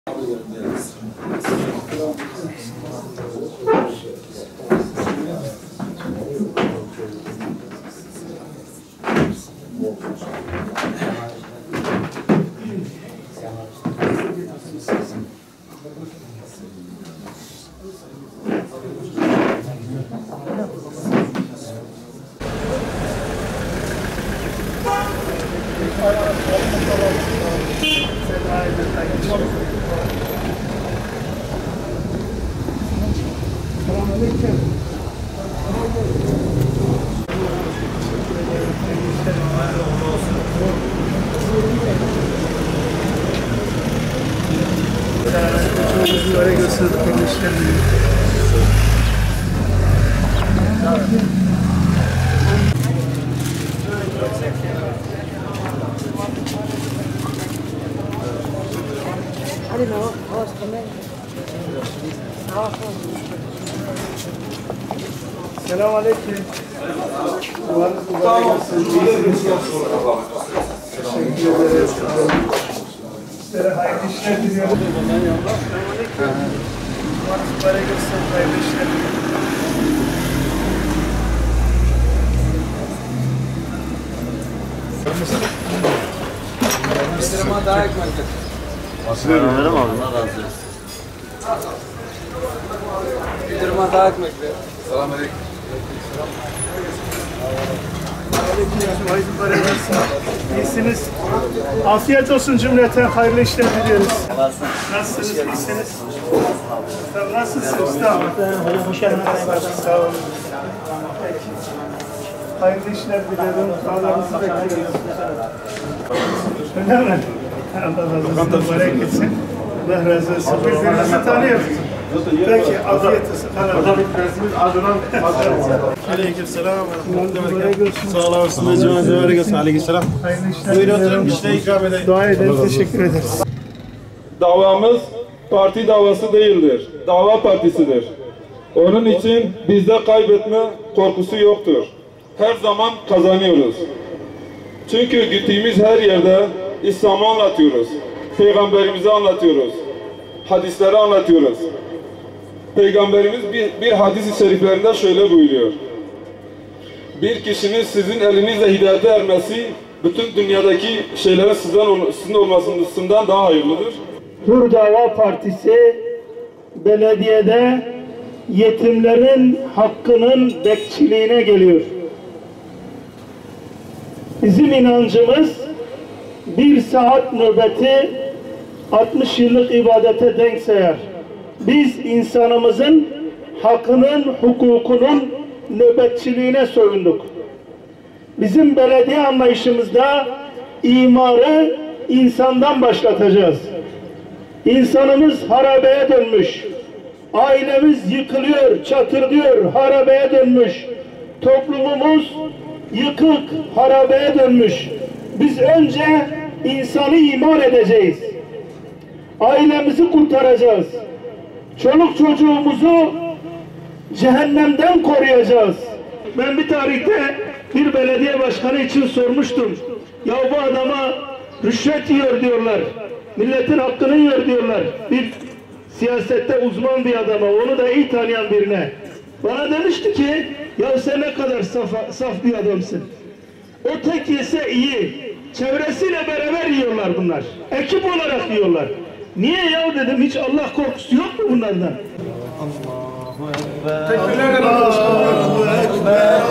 Böyle gösterdik kardeşlerim. Selamun aleyküm. Teşekkür ederiz. Sizlere hayırlı işler diliyorum. Umarız böyle gösterip hayırlı işler diliyorum. Müslüman daha ekmektir. Önerim abi. Allah razı olsun. Müslüman daha ekmektir. Selamünaleyküm. İyisiniz. Afiyet olsun cümleten. Hayırlı işler diliyoruz. Nasılsınız? İyisiniz? Nasılsınız? Tamam. Hocam hoş geldiniz. Sağ olun. Hayırlı işler diliyorum. Sağlarınızı bekliyoruz. Öyle mi? Allah razı olsun. Mübarek etsin. Allah razı olsun. Birbirinizi tanıyoruz. Peki, afiyet olsun. Aleykümselam. Sağ olasın. Aleykümselam. Hayırlı işler Buyurun diliyorum. oturun. İşte ikram edeyim. Dua ederiz. Teşekkür ederiz. Davamız parti davası değildir. Dava partisidir. Onun için bizde kaybetme korkusu yoktur. Her zaman kazanıyoruz. Çünkü gittiğimiz her yerde İslam'ı anlatıyoruz. Peygamberimizi anlatıyoruz. Hadisleri anlatıyoruz. Peygamberimiz bir hadis-i şeriflerinde şöyle buyuruyor. Bir kişinin sizin elinizle hidayete ermesi bütün dünyadaki şeylerin sizin olmasından daha hayırlıdır. Hür Dava Partisi belediyede yetimlerin hakkının bekçiliğine geliyor. Bizim inancımız bir saat nöbeti 60 yıllık ibadete denk sayar. Biz insanımızın hakkının, hukukunun nöbetçiliğine soyunduk. Bizim belediye anlayışımızda imarı insandan başlatacağız. İnsanımız harabeye dönmüş. Ailemiz yıkılıyor, çatırdıyor, harabeye dönmüş. Toplumumuz yıkık, harabeye dönmüş. Biz önce insanı imar edeceğiz. Ailemizi kurtaracağız. Çoluk çocuğumuzu cehennemden koruyacağız. Ben bir tarihte bir belediye başkanı için sormuştum. Ya bu adama rüşvet yiyor diyorlar. Milletin hakkını yiyor diyorlar. Bir siyasette uzman bir adama, onu da iyi tanıyan birine. Bana demişti ki, ya sen ne kadar saf bir adamsın. O tek yese iyi. Çevresiyle beraber yiyorlar bunlar. Ekip olarak yiyorlar. Niye ya dedim, hiç Allah korkusu yok mu bunlardan? Allahu Ekber. Allahu Ekber.